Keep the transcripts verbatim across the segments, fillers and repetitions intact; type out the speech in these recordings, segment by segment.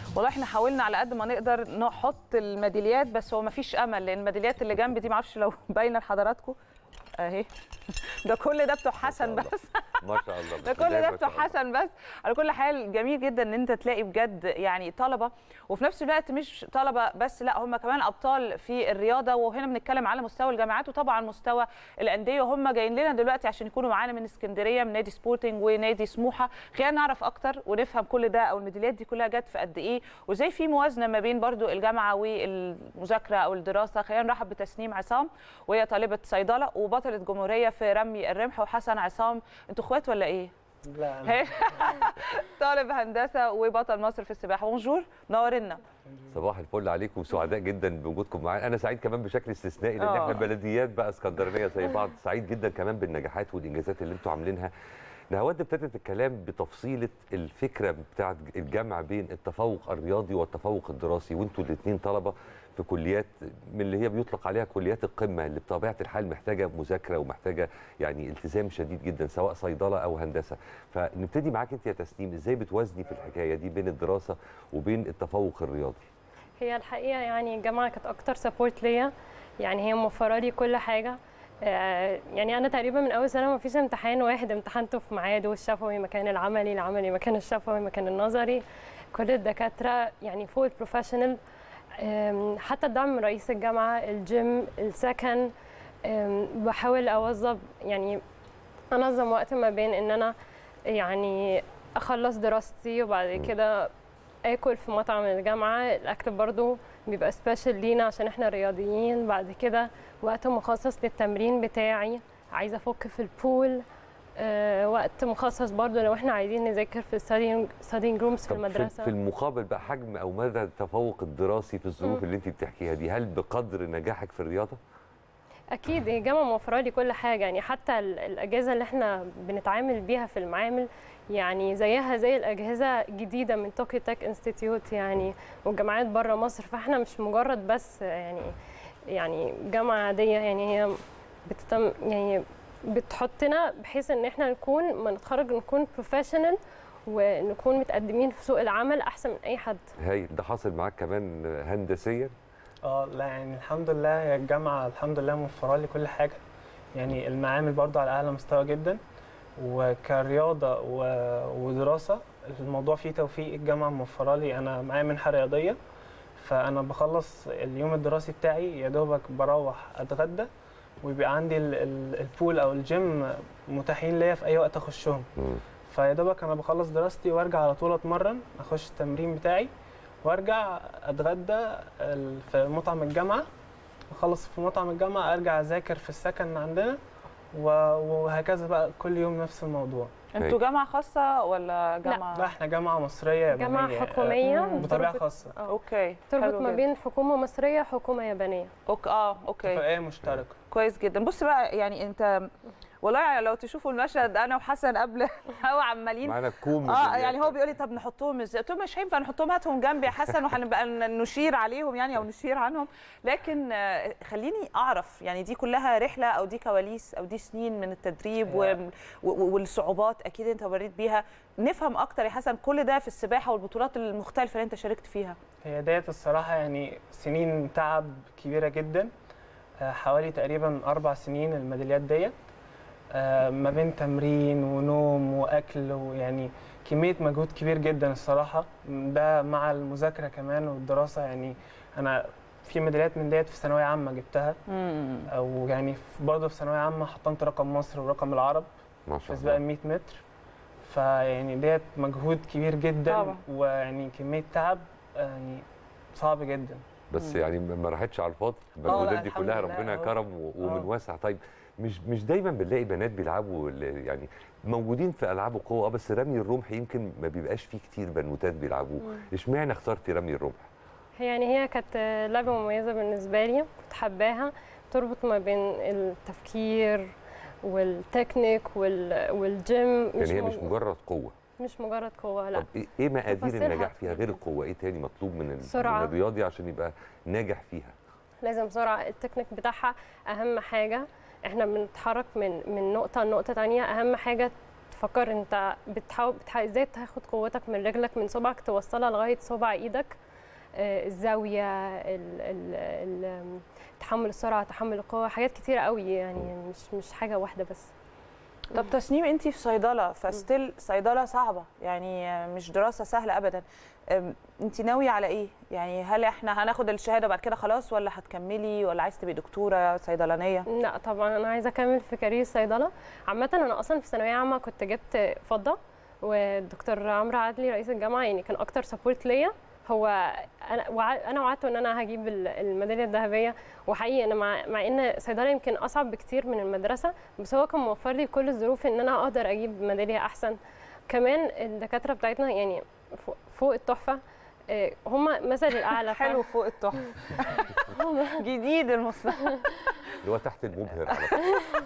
والله احنا حاولنا على قد ما نقدر نحط الميداليات، بس هو ما فيش امل، لان الميداليات اللي جنبي دي ما اعرفش لو باينه لحضراتكم اهي. ده كل ده بتوع حسن بس. ما شاء الله. ده كل ده بتوع حسن بس. على كل حال جميل جدا ان انت تلاقي بجد يعني طلبه، وفي نفس الوقت مش طلبه بس، لا هم كمان ابطال في الرياضه. وهنا بنتكلم على مستوى الجامعات وطبعا مستوى الانديه، وهم جايين لنا دلوقتي عشان يكونوا معانا من اسكندريه، من نادي سبورتنج ونادي سموحه. خلينا نعرف اكتر ونفهم كل ده، او الميداليات دي كلها جت في قد ايه، وازاي في موازنه ما بين برضو الجامعه والمذاكره او الدراسه. خلينا نرحب بتسنيم عصام، وهي طالبه صيدله وبطله جمهوريه في رمي الرمح. وحسن عصام، انتوا اخوات ولا ايه؟ لا أنا. طالب هندسه وبطل مصر في السباحه. بونجور، منورنا. صباح الفل عليكم، سعداء جدا بوجودكم معانا. انا سعيد كمان بشكل استثنائي لان أوه. احنا بلديات بقى اسكندرانيه زي بعض. سعيد جدا كمان بالنجاحات والانجازات اللي انتم عاملينها. نهاوند ابتدت الكلام بتفصيله الفكره بتاعه الجمع بين التفوق الرياضي والتفوق الدراسي، وانتوا الاثنين طلبه في كليات من اللي هي بيطلق عليها كليات القمه، اللي بطبيعه الحال محتاجه مذاكره ومحتاجه يعني التزام شديد جدا، سواء صيدله او هندسه. فنبتدي معاك انت يا تسنيم، ازاي بتوازني في الحكايه دي بين الدراسه وبين التفوق الرياضي؟ هي الحقيقه يعني الجامعه كانت اكتر سبورت ليا، يعني هي موفره لي كل حاجه. يعني انا تقريبا من اول سنه ما فيش امتحان واحد امتحنته في ميعاده، الشفوي مكان العملي، العملي مكان الشفوي، مكان النظري. كل الدكاتره يعني فوق البروفيشنال. حتى الدعم من رئيس الجامعه، الجيم، السكن. بحاول اوظف يعني انظم وقت ما بين ان انا يعني اخلص دراستي وبعد كده اكل في مطعم الجامعه. الاكل برضو بيبقى سبيشال لينا عشان احنا رياضيين. بعد كده وقت مخصص للتمرين بتاعي، عايزه افك في البول. أه وقت مخصص برضو لو احنا عايزين نذاكر في ستادينج رومز في المدرسه. في المقابل بقى حجم او مدى التفوق الدراسي في الظروف م. اللي انت بتحكيها دي، هل بقدر نجاحك في الرياضه؟ اكيد الجامعه موفره لي كل حاجه، يعني حتى الاجهزه اللي احنا بنتعامل بيها في المعامل يعني زيها زي الاجهزه جديده من طوكيو تك انستيتيوت يعني، والجامعات بره مصر. فاحنا مش مجرد بس يعني يعني جامعه عاديه، يعني هي بتتم يعني بتحطنا بحيث ان احنا نكون ما نتخرج نكون بروفيشنال ونكون متقدمين في سوق العمل احسن من اي حد. هاي ده حاصل معاك كمان هندسيا؟ اه لا يعني الحمد لله، هي الجامعه الحمد لله موفره لي كل حاجه. يعني المعامل برضو على اعلى مستوى جدا، وكرياضه ودراسه الموضوع فيه توفيق. الجامعه موفره لي، انا معايا منحه رياضيه، فانا بخلص اليوم الدراسي بتاعي يا دوبك بروح اتغدى، ويبقى عندي البول او الجيم متاحين ليا في اي وقت اخشهم. فيا دوبك انا بخلص دراستي وارجع على طول اتمرن، اخش التمرين بتاعي وارجع اتغدى في مطعم الجامعه، اخلص في مطعم الجامعه ارجع اذاكر في السكن عندنا، وهكذا بقى كل يوم نفس الموضوع. انتوا جامعه خاصه ولا جامعه؟ لا احنا جامعه مصريه يابانيه، جامعه حكوميه بطبيعه خاصه. اوكي، تربط ما بين حكومه مصريه وحكومه يابانيه. اوكي اه اوكي، اتفاقيه مشتركه. كويس جدا. بص بقى، يعني انت والله لو تشوفوا المشهد انا وحسن قبل هو عمالين معانا كوم اه يعني هو بيقول لي طب نحطهم ازاي؟ قلت له مش هينفع نحطهم، هاتهم جنبي يا حسن وهنبقى نشير عليهم يعني او نشير عنهم. لكن خليني اعرف يعني دي كلها رحله او دي كواليس او دي سنين من التدريب والصعوبات اكيد انت مريت بيها. نفهم اكتر يا حسن كل ده في السباحه والبطولات المختلفه اللي انت شاركت فيها. هي ديت الصراحه يعني سنين تعب كبيره جدا، حوالي تقريبا اربع سنين الميداليات ديت، ما بين تمرين ونوم واكل، ويعني كميه مجهود كبير جدا الصراحه، ده مع المذاكره كمان والدراسه. يعني انا في ميداليات من ديت في ثانويه عامه جبتها، او يعني برضه في ثانويه عامه حطمت رقم مصر ورقم العرب ما شاء في سباق مية متر. فيعني ديت مجهود كبير جدا طبعا. ويعني كميه تعب يعني صعب جدا، بس يعني ما راحتش على الفاضي. المجهودات دي كلها ربنا كرم ومن واسع. طيب مش مش دايما بنلاقي بنات بيلعبوا يعني موجودين في العاب القوه، بس رمي الرمح يمكن ما بيبقاش فيه كتير بنوتات بيلعبوه. اشمعنى اخترتي رمي الرمح؟ يعني هي كانت لعبه مميزه بالنسبه لي، كنت حباها، تربط ما بين التفكير والتكنيك والجيم. يعني هي مش مجرد قوه، مش مجرد قوه لا. طب ايه مقادير النجاح فيها غير القوه؟ ايه تاني مطلوب من, من الرياضي عشان يبقى ناجح فيها؟ لازم سرعه، التكنيك بتاعها اهم حاجه. احنا بنتحرك من من نقطه لنقطه ثانيه، اهم حاجه تفكر انت بتحاول بتحاول ازاي تاخد قوتك من رجلك من صبعك توصلها لغايه صبع ايدك. آه، الزاويه، ال- ال- ال- تحمل السرعه، تحمل القوه، حاجات كتيره قوي يعني، مش مش حاجه واحده بس. طب تسنيم، انت في صيدله، فستيل صيدله صعبه يعني، مش دراسه سهله ابدا. انت ناويه على ايه يعني؟ هل احنا هناخد الشهاده بعد كده خلاص، ولا هتكملي، ولا عايزه تبقي دكتوره صيدلانيه؟ لا طبعا انا عايزه اكمل في كارير صيدله. عامه انا اصلا في ثانويه عامه كنت جبت فضه، والدكتور عمرو عدلي رئيس الجامعه يعني كان اكتر سبورت ليا. هو انا وع... انا وعدته ان انا هجيب الميداليه الذهبيه، وحقيقي انا مع, مع ان صيدله يمكن اصعب بكتير من المدرسه، بس هو كان موفر لي كل الظروف ان انا اقدر اجيب ميداليه احسن. كمان الدكاتره بتاعتنا يعني فوق التحفه، هم مثل الاعلى. حلو، فوق التحفه. جديد المصطلح اللي هو تحت المبهر على فكرة.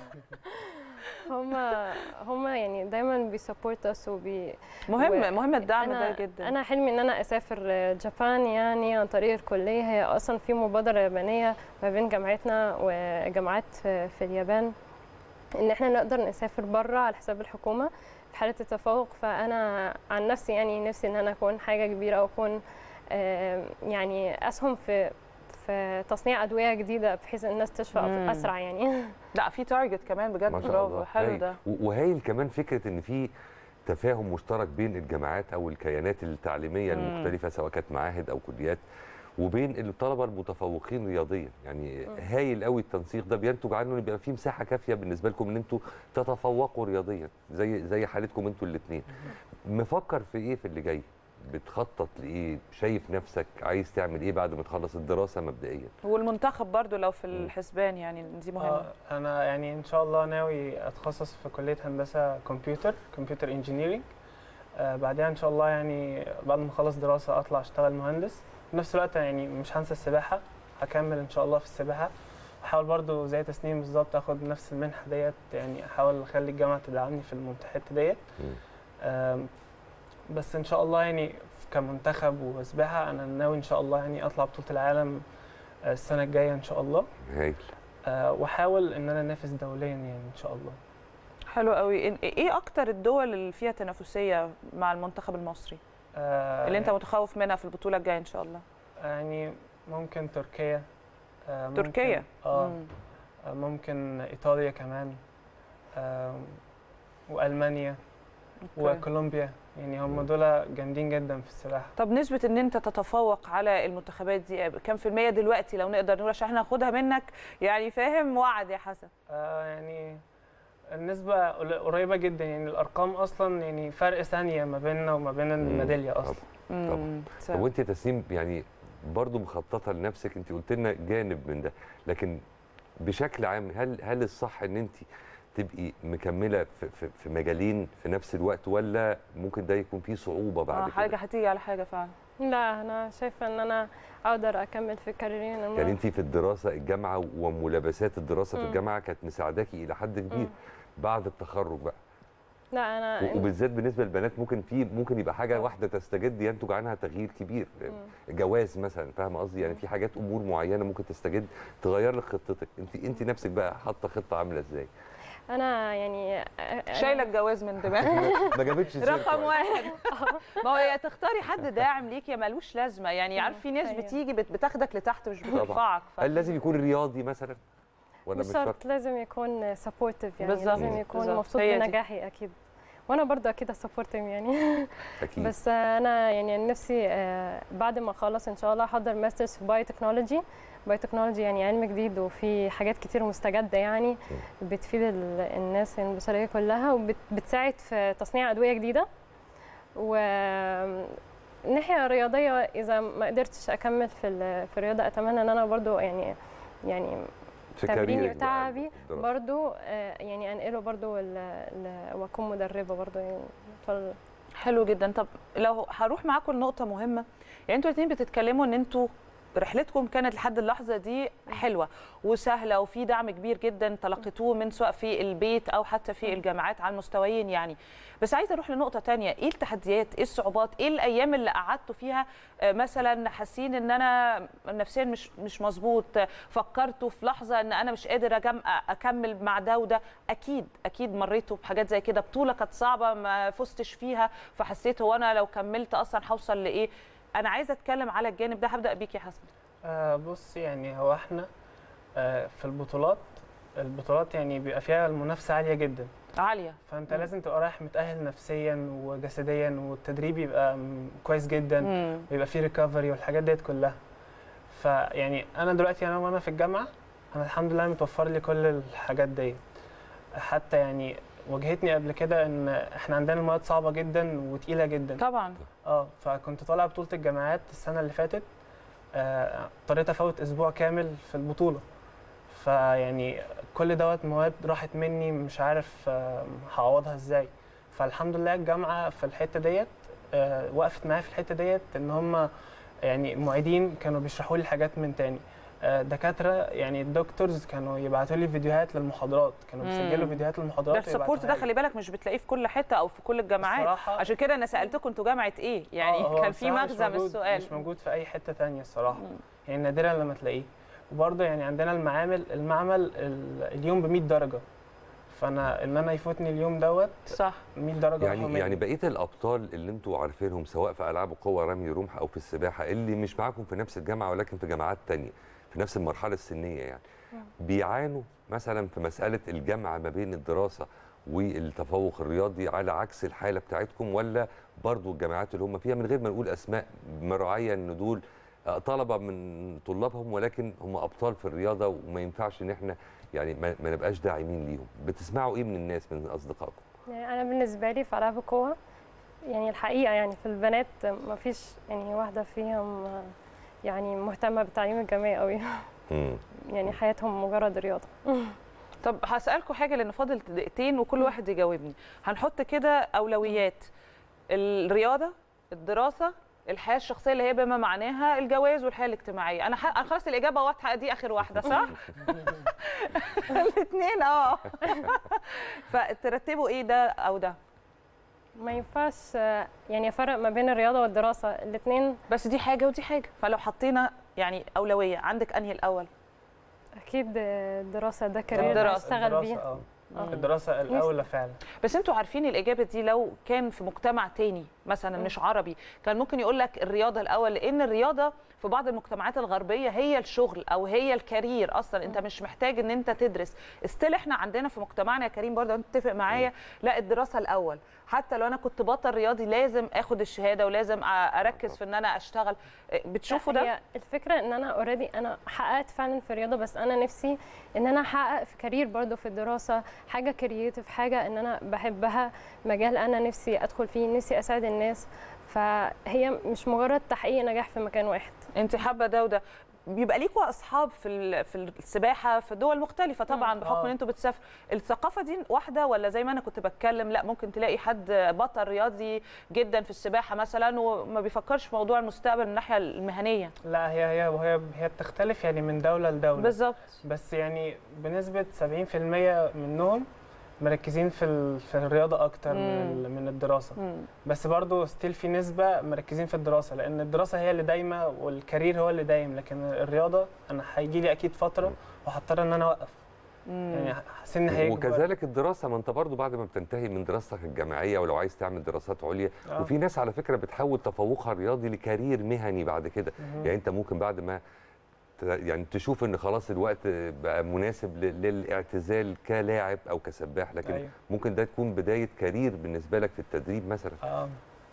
هم هم يعني دايما بيسبورت اس وبي مهم و... مهم الدعم أنا ده جدا. انا حلمي ان انا اسافر جابان يعني عن طريق الكليه. هي اصلا في مبادره يابانيه ما بين جامعتنا وجامعات في, في اليابان ان احنا نقدر نسافر بره على حساب الحكومه في حاله التفوق. فانا عن نفسي يعني نفسي ان انا اكون حاجه كبيره، او اكون يعني اسهم في في تصنيع ادويه جديده بحيث الناس تشفى مم. اسرع يعني. لا في تارجت كمان بجد، برافو، حلو ده. وهايل كمان فكره ان في تفاهم مشترك بين الجامعات او الكيانات التعليميه مم. المختلفه، سواء كانت معاهد او كليات، وبين الطلبه المتفوقين رياضيا. يعني مم. هايل قوي التنسيق ده، بينتج عنه ان يبقى في مساحه كافيه بالنسبه لكم ان انتوا تتفوقوا رياضيا زي زي حالتكم انتوا الاثنين. مفكر في ايه في اللي جاي؟ بتخطط لايه؟ شايف نفسك عايز تعمل ايه بعد ما تخلص الدراسه مبدئيا؟ والمنتخب برضو لو في الحسبان يعني دي مهمه. آه انا يعني ان شاء الله ناوي اتخصص في كليه هندسه كمبيوتر كمبيوتر انجينيرنج. آه بعدها ان شاء الله يعني بعد ما اخلص دراسه اطلع اشتغل مهندس. في نفس الوقت يعني مش هنسى السباحه، هكمل ان شاء الله في السباحه. احاول برضو زي تسنيم بالظبط اخد نفس المنحه ديت، يعني احاول اخلي الجامعه تدعمني في المنتحات ديت. آه بس ان شاء الله يعني كمنتخب وسباحه انا ناوي ان شاء الله يعني اطلع بطوله العالم السنه الجايه ان شاء الله. هايل. أه واحاول ان انا انافس دوليا يعني ان شاء الله. حلو قوي. ايه اكتر الدول اللي فيها تنافسيه مع المنتخب المصري أه اللي انت متخوف منها في البطوله الجايه ان شاء الله؟ يعني ممكن تركيا. أه ممكن تركيا اه ممكن ايطاليا كمان، أه والمانيا وكولومبيا. يعني هم دول جامدين جدا في السباحه. طب نسبه ان انت تتفوق على المنتخبات دي كم في الميه دلوقتي لو نقدر نقول، عشان احنا ناخدها منك يعني، فاهم؟ وعد يا حسن. آه يعني النسبه قريبه جدا، يعني الارقام اصلا يعني فرق ثانيه ما بيننا وما بين الميداليه اصلا. طبعا. طب وانت تسنيم يعني برضو مخططه لنفسك، انت قلت لنا جانب من ده، لكن بشكل عام هل هل الصح ان انت تبقي مكمله في, في, في مجالين في نفس الوقت، ولا ممكن ده يكون فيه صعوبه بعد آه كده؟ حاجه هتيجي على حاجه فعلا. لا انا شايفه ان انا اقدر اكمل في كاريرين. يعني انت في الدراسه الجامعه وملابسات الدراسه في الجامعه كانت مساعداكي الى حد كبير. م. بعد التخرج بقى لا انا وبالذات بالنسبه للبنات ممكن في ممكن يبقى حاجه واحده تستجد ينتج عنها تغيير كبير. م. جواز مثلا، فاهمه قصدي؟ يعني في حاجات امور معينه ممكن تستجد تغير لك خطتك. انت انت نفسك بقى حاطه خطه عامله ازاي؟ انا يعني شايله الجواز من دماغي. ما جابتش سيرته رقم واحد. ما هو يا تختاري حد داعم ليك يا مالوش لازمه، يعني عارف في ناس بتيجي بتاخدك لتحت مش بترفعك. هل لازم يكون رياضي مثلا ولا مش شرط؟ لازم يكون سبورتيف يعني. بالزبط. لازم يكون بالزبط. مبسوط بنجاحي اكيد، وانا برضو اكيد سبورتيف يعني. أكيد. بس انا يعني نفسي بعد ما اخلص ان شاء الله احضر ماسترز في بايو تكنولوجي. بايو تكنولوجي يعني علم جديد وفي حاجات كتير مستجده يعني بتفيد الناس البشريه كلها، وبتساعد في تصنيع ادويه جديده. والناحيه الرياضيه اذا ما قدرتش اكمل في في الرياضه اتمنى ان انا برضو يعني يعني تمريني وتعبي برضو يعني انقله برضو واكون مدربه برضو يعني. حلو جدا. طب لو هروح معاكم لنقطه مهمه، يعني انتوا الاثنين بتتكلموا ان انتوا رحلتكم كانت لحد اللحظه دي حلوه وسهله وفي دعم كبير جدا تلقيتوه من سواء في البيت او حتى في الجامعات على المستويين يعني. بس عايزه اروح لنقطه ثانيه، ايه التحديات، ايه الصعوبات، ايه الايام اللي قعدتوا فيها مثلا حاسين ان انا نفسيا مش مش مظبوط، فكرتوا في لحظه ان انا مش قادر اكمل مع ده وده؟ اكيد اكيد مريتوا بحاجات زي كده، بطوله كانت صعبه ما فزتش فيها فحسيت هو انا لو كملت اصلا هوصل لايه؟ انا عايزه اتكلم على الجانب ده، هبدا بيك يا حسن. آه بص يعني هو احنا آه في البطولات البطولات يعني بيبقى فيها المنافسه عاليه جدا، عاليه، فانت مم. لازم تبقى رايح متاهل نفسيا وجسديا، والتدريب يبقى كويس جدا، مم. ويبقى فيه ريكفري والحاجات ديت كلها. فيعني انا دلوقتي انا وانا في الجامعه انا الحمد لله متوفر لي كل الحاجات ديت. حتى يعني واجهتني قبل كده ان احنا عندنا المواد صعبه جدا وتقيله جدا طبعا. اه فكنت طالع بطوله الجامعات السنه اللي فاتت، آه، اضطريت افوت اسبوع كامل في البطوله. فيعني كل دوت مواد راحت مني مش عارف آه، هعوضها ازاي. فالحمد لله الجامعه في الحته ديت آه، وقفت معايا في الحته ديت، ان هم يعني معيدين كانوا بيشرحوا لي حاجات من تاني، آه، دكاتره يعني الدكتورز كانوا يبعتوا لي فيديوهات للمحاضرات، كانوا بيسجلوا فيديوهات ده للمحاضرات السبورت ده خلي بالك مش بتلاقيه في كل حته او في كل الجامعات، عشان كده انا سالتكم انتوا جامعه ايه يعني. آه كان في مغزى من السؤال. مش موجود في اي حته ثانيه الصراحه، مم. يعني نادرا لما تلاقيه. وبرضه يعني عندنا المعامل المعمل اليوم ب مية درجه، فانا ان انا يفوتني اليوم دوت صح مية درجه. يعني يعني بقيه الابطال اللي انتوا عارفينهم سواء في العاب القوه رمي رمح او في السباحه اللي مش معاكم في نفس الجامعه ولكن في جامعات ثانيه في نفس المرحله السنيه يعني، بيعانوا مثلا في مساله الجمع ما بين الدراسه والتفوق الرياضي على عكس الحاله بتاعتكم، ولا برضو الجامعات اللي هم فيها من غير ما نقول اسماء مراعيه ان دول طلبه من طلابهم ولكن هم ابطال في الرياضه وما ينفعش ان احنا يعني ما, ما نبقاش داعمين ليهم؟ بتسمعوا ايه من الناس من اصدقائكم؟ يعني انا بالنسبه لي في العاب القوه يعني الحقيقه يعني في البنات ما فيش يعني واحده فيهم يعني مهتمه بالتعليم الجامعي قوي. يعني حياتهم مجرد رياضه. طب هسألكم حاجة لأن فاضل دقيقتين وكل واحد يجاوبني. هنحط كده أولويات: الرياضة، الدراسة، الحياة الشخصية اللي هي بما معناها الجواز، والحياة الاجتماعية. أنا ح... خلاص الإجابة واضحة، دي آخر واحدة صح؟ الاثنين اه. فترتبوا إيه ده أو ده؟ ما ينفعش يعني افرق ما بين الرياضه والدراسه، الاثنين بس دي حاجة ودي حاجة، فلو حطينا يعني أولوية عندك أنهي الأول؟ اكيد الدراسه، ده كارير هشتغل بيه. اه الدراسه الاولى فعلا. بس انتوا عارفين الاجابه دي لو كان في مجتمع تاني مثلا مش عربي كان ممكن يقول لك الرياضه الاول، لان الرياضه في بعض المجتمعات الغربيه هي الشغل او هي الكارير اصلا، انت مش محتاج ان انت تدرس. استيل احنا عندنا في مجتمعنا يا كريم برضه انت تتفق معايا، لا الدراسه الاول، حتى لو انا كنت بطل رياضي لازم اخد الشهاده ولازم اركز في ان انا اشتغل. بتشوفوا ده؟ هي الفكره ان انا اوريدي انا حققت فعلا في الرياضه، بس انا نفسي ان انا احقق في كارير برضه في الدراسه، حاجه كرييتيف، حاجه ان انا بحبها، مجال انا نفسي ادخل فيه، نفسي اساعد الناس. فهي مش مجرد تحقيق نجاح في مكان واحد. انت حابه ده وده. بيبقى ليكوا اصحاب في في السباحه في دول مختلفه طبعا بحكم ان انتوا بتسافروا، الثقافه دي واحده ولا زي ما انا كنت بتكلم لا ممكن تلاقي حد بطل رياضي جدا في السباحه مثلا وما بيفكرش في موضوع المستقبل من الناحيه المهنيه؟ لا هي هي وهي هي بتختلف يعني من دوله لدوله بالظبط، بس يعني بنسبه سبعين في المية منهم مركزين في في الرياضه اكتر من من الدراسه. مم. بس برضه ستيل في نسبه مركزين في الدراسه، لان الدراسه هي اللي دايمه والكارير هو اللي دايم، لكن الرياضه انا هيجي لي اكيد فتره وهضطر ان انا اوقف. مم. يعني سن هيكبر. وكذلك الدراسه، ما انت برضه بعد ما بتنتهي من دراستك الجامعيه ولو عايز تعمل دراسات عليا آه. وفي ناس على فكره بتحول تفوقها الرياضي لكارير مهني بعد كده. مم. يعني انت ممكن بعد ما يعني تشوف ان خلاص الوقت بقى مناسب للاعتزال كلاعب او كسباح، لكن أيوة. ممكن ده تكون بدايه كارير بالنسبه لك في التدريب مثلا. اه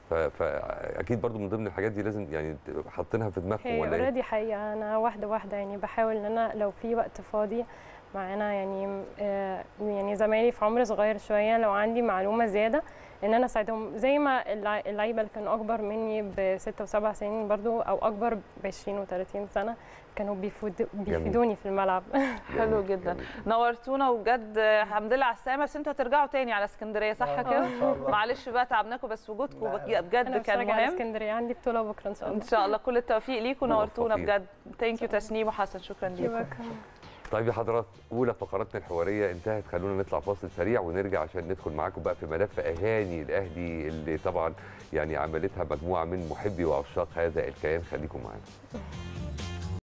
فاكيد برضو من ضمن الحاجات دي لازم يعني حاطينها في دماغكم ولا ايه؟ اوريدي حقيقه انا واحده واحده يعني بحاول ان انا لو في وقت فاضي معانا يعني آه، يعني زمايلي في عمر صغير شويه، لو عندي معلومه زياده ان انا اساعدهم، زي ما اللع- اللعيبه اللي كانوا اكبر مني بستة وسبع سنين برضو او اكبر ب عشرين وثلاثين سنه كانوا بيفيد- بيفيدوني في الملعب. حلو جدا، نورتونا وبجد الحمد لله على السلامه. بس انتوا هترجعوا تاني على اسكندريه صح آه، كده؟ إن شاء الله. معلش بقى تعبناكم، بس وجودكم لا، بج- لا. بجد انا كان بتفرج على مهم. اسكندريه، عندي بطوله بكره ان شاء الله. ان شاء الله كل التوفيق ليكم، نورتونا موفقين. بجد. ثانك يو تسنيم وحسن، شكرا ليكم. طيب يا حضرات، اولى فقراتنا الحواريه انتهت، خلونا نطلع فاصل سريع ونرجع عشان ندخل معاكم بقى في ملف اهاني الاهلي اللي طبعا يعني عملتها مجموعه من محبي وعشاق هذا الكيان. خليكم معانا.